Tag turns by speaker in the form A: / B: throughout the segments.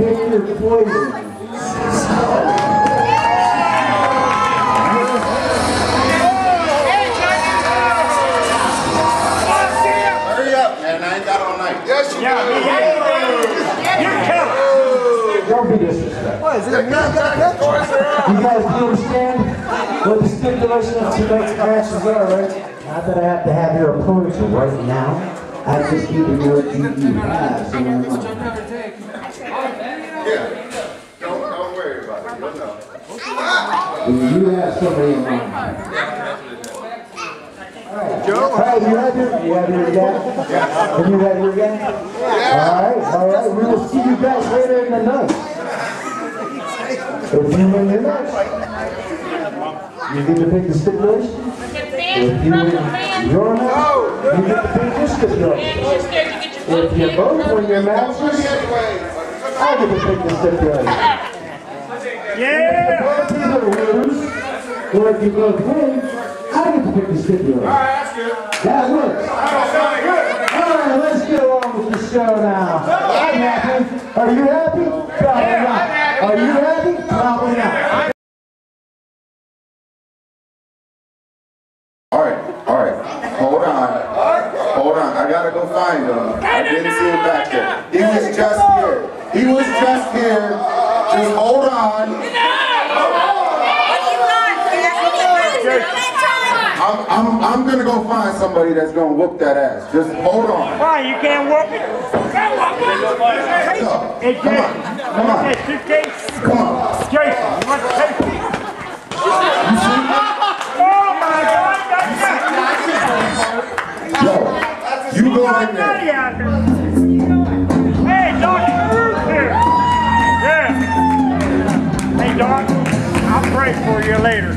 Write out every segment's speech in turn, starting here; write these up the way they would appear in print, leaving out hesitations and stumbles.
A: pick your poison.
B: Hurry up, man. I ain't got all night. Yes, you do.
A: Don't be disrespectful.
C: What, is it a meal?
A: You guys understand what the stipulation of tonight's matches are, right? Not that I have to have your opponents right now. I'm just keeping what you have. So
B: Yeah. Don't worry about it. You'll know.
A: you have somebody in mind. Joe? Alright, you have your guy? Yeah. And you have your guy? Yeah. Alright. We will see you guys later in the night. If you win your match, you get to pick the stipulation. If you win your match, you get to pick your stipulation. If you both win your matches, I get to pick the stipulation.
D: Yeah!
A: If you both lose, or if you both win, I get to pick the stipulation.
B: That's good.
A: That works. Alright, let's get along with the show now. I'm happy. Are you happy? Probably not. Are you happy? Probably not.
B: Alright. Hold on. I gotta go find him. I didn't see him back there. He was just here. Just hold on. I'm gonna go find somebody that's gonna whoop that ass. Just hold on.
D: Why, you can't whoop it? Hey, Jason,
B: Come on.
D: that suitcase?
B: Come on.
D: Jason, you want to take it? Oh my God, that's
B: Yo, you go in there.
D: Hey, Doc, here. Yeah. Hey, Doc, I'll pray for you later.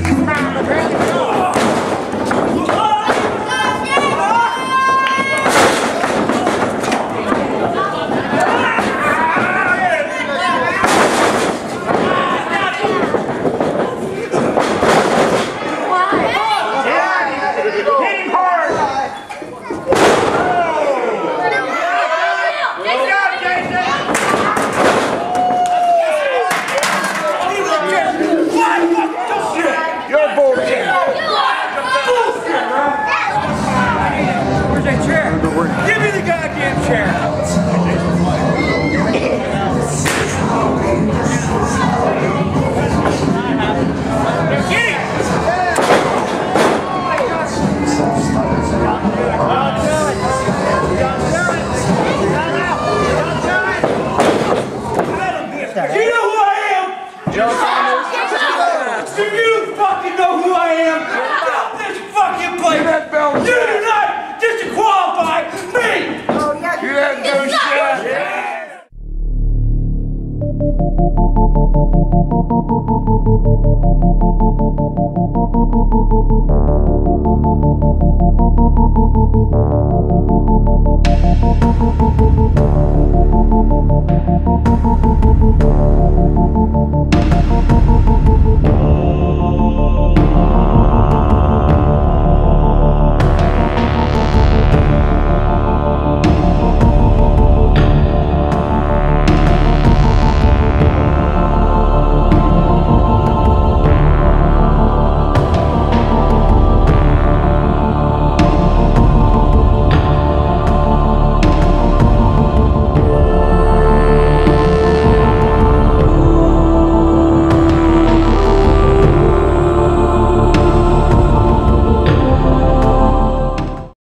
E: Give me the goddamn chair! Get it! Do you know who I am? Joe Thomas. Do you fucking know who I am? Stop this fucking place! You do not disqualify me! You have no shot!